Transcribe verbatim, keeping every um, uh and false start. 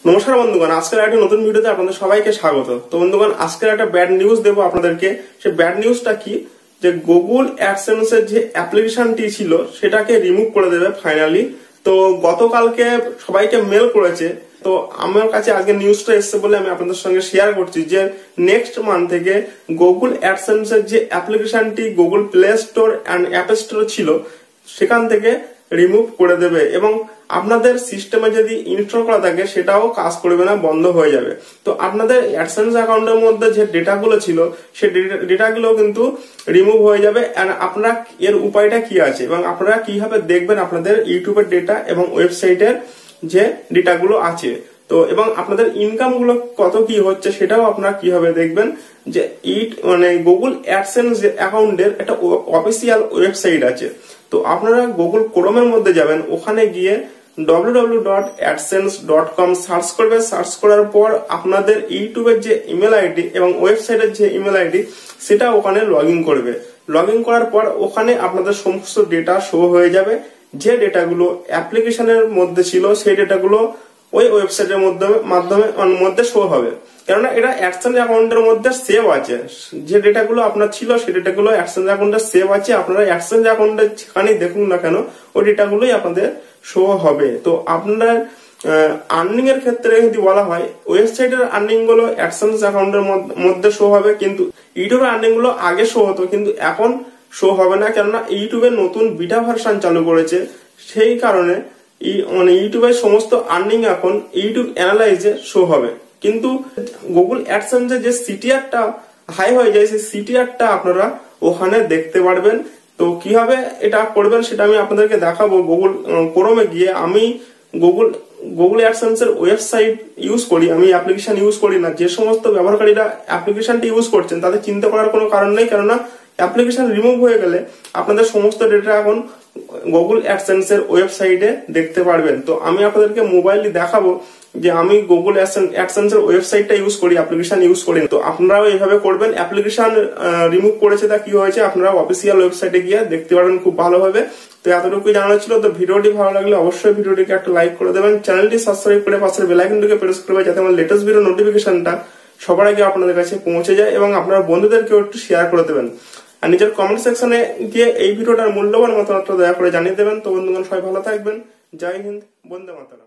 নমস্কার বন্ধুগণ, আজকের একটা নতুন ভিডিওতে আপনাদের সবাইকে স্বাগত। তো বন্ধুগণ, আজকের একটা ব্যাড নিউজ দেবো আপনাদেরকে। সে ব্যাড নিউজটা কি, যে গুগল অ্যাডসেন্স এর যে অ্যাপ্লিকেশনটি ছিল সেটাকে রিমুভ করে দেবে ফাইনালি। তো গতকালকে সবাইকে মেল করেছে, তো আমার কাছে আজকে নিউজটা এসেছে বলে আমি আপনাদের সঙ্গে শেয়ার করছি যে নেক্সট মান্থ থেকে গুগল অ্যাডসেন্স এর যে অ্যাপ্লিকেশনটি Google Play Store and App Store ছিল সেখান থেকে রিমুভ করে দেবে, এবং আপনাদের সিস্টেমে যদি ইনস্টল করা থাকে সেটাও কাজ করবে না, বন্ধ হয়ে যাবে। তো আপনাদের অ্যাডসেন্স অ্যাকাউন্টের মধ্যে যে ডেটাগুলো ছিল সেই ডেটাগুলো কিন্তু রিমুভ হয়ে যাবে। এন্ড আপনারা এর উপায়টা কি আছে এবং আপনারা কিভাবে দেখবেন আপনাদের ইউটিউবের ডেটা এবং ওয়েবসাইটের যে ডেটাগুলো আছে, তো এবং আপনাদের ইনকাম গুলো কত কি হচ্ছে সেটাও আপনারা কিভাবে দেখবেন। যে ইট মানে গুগল অ্যাডসেন্স অ্যাকাউন্টের একটা অফিসিয়াল ওয়েবসাইট আছে, তো আপনারা গুগল ক্রোমের মধ্যে যাবেন, ওখানে গিয়ে W W W dot AdSense dot com search করবে। সার্চ করার পর আপনাদের ইউটিউবের যে ইমেল আইডি এবং ওয়েবসাইটের যে ইমেল আইডি সেটা ওখানে লগ ইন করবে। লগ ইন করার পর ওখানে আপনাদের সমস্ত ডেটা শো হয়ে যাবে। যে ডেটাগুলো অ্যাপ্লিকেশনের মধ্যে ছিল সেই ডেটাগুলো ওই ওয়েবসাইটের মাধ্যমে মাধ্যমে মধ্যে শো হবে, কেননা এটা অ্যাডসেন্স অ্যাকাউন্টের মধ্যে সেভ আছে। যে ডেটাগুলো আপনার ছিল সেই ডেটাগুলো অ্যাডসেন্স অ্যাকাউন্টে সেভ আছে। আপনারা অ্যাডসেন্স অ্যাকাউন্টে যেখানেই দেখুন না কেন ওই ডেটাগুলোই আপনাদের শো হবে। তো আপনার আর্নিং এর ক্ষেত্রে যদি বলা হয়, ওয়েবসাইটের আর্নিং গুলো অ্যাডসেন্স অ্যাকাউন্টের মধ্যে শো হবে, কিন্তু ইউটিউবের আর্নিং গুলো আগে শো হতো কিন্তু এখন শো হবে না, কেননা ইউটিউবের নতুন বিটা ভার্সন চালু করেছে। সেই কারণে মানে ইউটিউবের সমস্ত আর্নিং এখন ইউটিউব অ্যানালাইজে শো হবে, কিন্তু গুগল অ্যাডসেন্সে যে সিটিআরটা হাই হয়ে যায় সেই সিটিআরটা আপনারা ওখানে দেখতে পারবেন। তো কিভাবে এটা করবেন সেটা আমি আপনাদেরকে দেখাবো। গুগল ক্রোমে গিয়ে আমি গুগল গুগল অ্যাডসেন্স এর ওয়েবসাইট ইউজ করি, আমি অ্যাপ্লিকেশন ইউজ করি না। যে সমস্ত ব্যবহারকারীরা অ্যাপ্লিকেশনটি ইউজ করছেন তাদের চিন্তা করার কোনো কারণ নেই, কেননা অ্যাপ্লিকেশন রিমুভ হয়ে গেলে আপনাদের সমস্ত ডেটা এখন গুগল অ্যাডসেন্স এর ওয়েবসাইটে দেখতে পারবেন। তো আমি আপনাদেরকে মোবাইলে দেখাবো যে আমি গুগল অ্যাডসেন্স এর ওয়েবসাইটটা ইউজ করি, অ্যাপ্লিকেশন ইউজ করি। তো আপনারাও এইভাবে করবেন। অ্যাপ্লিকেশন রিমুভ করেছে তা কি হয়েছে আপনারা অফিসিয়াল ওয়েবসাইটে গিয়ে দেখতে পারবেন খুব ভালোভাবে। তো এতটুকুই জানানো ছিল। তো ভিডিওটি ভালো লাগলে অবশ্যই ভিডিওটিকে একটা লাইক করে দেবেন, চ্যানেলটি সাবস্ক্রাইব করে পাশের বেল আইকনটিকে প্রেস করবেন যাতে আমার লেটেস্ট ভিডিও নোটিফিকেশনটা সবার আগে আপনাদের কাছে পৌঁছে যায়, এবং আপনার বন্ধুদেরকেও একটু শেয়ার করে দেবেন। আর নিজের কমেন্ট সেকশনে গিয়ে এই ভিডিওটার মূল্যবান মতামতটা দয়া করে জানিয়ে দেবেন। তো বন্ধুগণ, সবাই ভালো থাকবেন। জয় হিন্দ, বন্দে মাতরম।